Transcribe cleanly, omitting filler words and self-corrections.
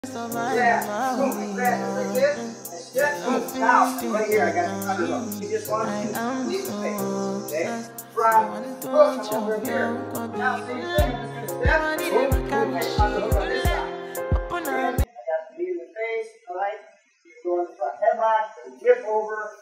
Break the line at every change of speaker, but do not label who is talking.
Grab, boom, grab it like this, and stretch, boom. Now, right here, I got the underhook. You just want to leave the face, okay? From hook, I'm over here. Now, same thing, I'm just going to step, boom, boom, I underhook on this side. Again, I got the knee in the face, all right? Go in the front headlock, dip over,